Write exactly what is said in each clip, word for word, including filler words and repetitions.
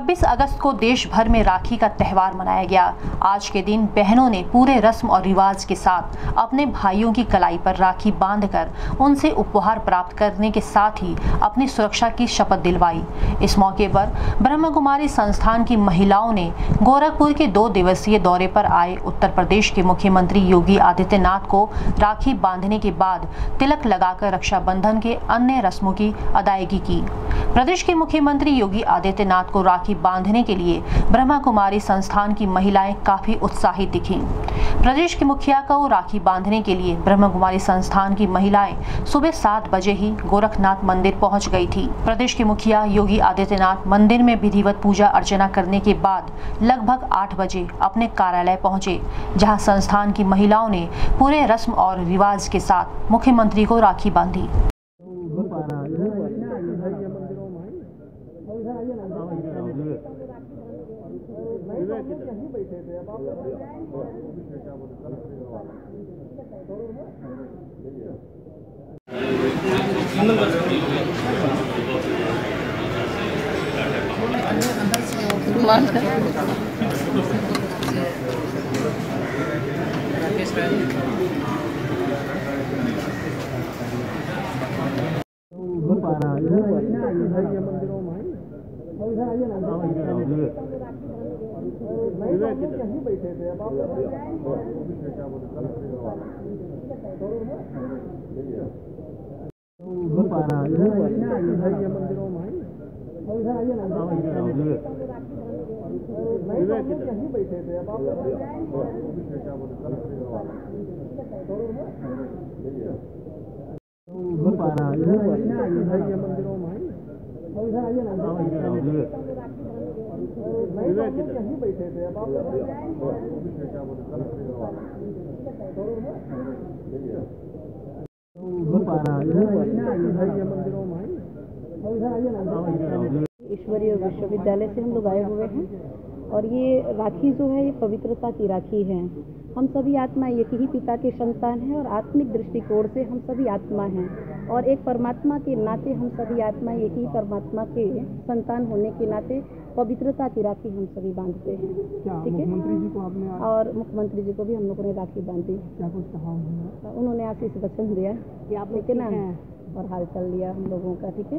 छब्बीस अगस्त को देश भर में राखी का त्यौहार मनाया गया। आज के दिन बहनों ने पूरे रस्म और रिवाज के साथ अपने भाइयों की कलाई पर राखी बांधकर उनसे उपहार प्राप्त करने के साथ ही अपनी सुरक्षा की शपथ दिलवाई। इस मौके पर ब्रह्म कुमारी संस्थान की महिलाओं ने गोरखपुर के दो दिवसीय दौरे पर आए उत्तर प्रदेश के मुख्यमंत्री योगी आदित्यनाथ को राखी बांधने के बाद तिलक लगाकर रक्षाबंधन के अन्य रस्मों की अदायगी की। प्रदेश के मुख्यमंत्री योगी आदित्यनाथ को राखी बांधने के लिए ब्रह्मा कुमारी संस्थान की महिलाएं काफी उत्साहित दिखीं। प्रदेश के मुखिया को राखी बांधने के लिए ब्रह्मा कुमारी संस्थान की महिलाएं सुबह सात बजे ही गोरखनाथ मंदिर पहुंच गई थी। प्रदेश के मुखिया योगी आदित्यनाथ मंदिर में विधिवत पूजा अर्चना करने के बाद लगभग आठ बजे अपने कार्यालय पहुंचे, जहां संस्थान की महिलाओं ने पूरे रस्म और रिवाज के साथ मुख्यमंत्री को राखी बांधी। ईश्वरीय विश्वविद्यालय से हम लोग आए हुए हैं और ये राखी जो है ये पवित्रता की राखी है। हम सभी आत्मा एक ही पिता के संतान हैं और आत्मिक दृष्टिकोण से हम सभी आत्मा हैं और एक परमात्मा के नाते हम सभी आत्मा एक ही परमात्मा के संतान होने के नाते पवित्रता की राखी हम सभी बांधते हैं। ठीक है, मुख्यमंत्री जी को आपने और मुख्यमंत्री जी को भी हम लोगों ने राखी बांधी। क्या कुछ कहा उन्होंने आशीष वचन दिया कि आप ठीक है ना, और हाल चल लिया हम लोगों का। ठीक है,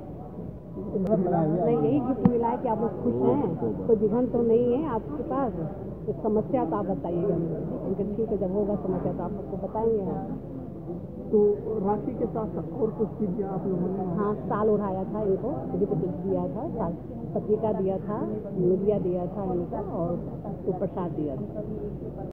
नहीं यही गिफ्ट मिला है कि आप लोग खुश हैं, कोई विघन तो नहीं है आपके पास। एक समस्या तो आप बताइएगा मुझे, ठीक है, जब होगा समस्या तो आप सबको बताएंगे। तो राखी के साथ और कुछ चीज़ें आप लोगों ने? हाँ, साल उड़ाया था इनको, गिफ्ट दिया था, साल पत्रिका दिया था, मीडिया दिया था इनको और तो प्रसाद दिया था।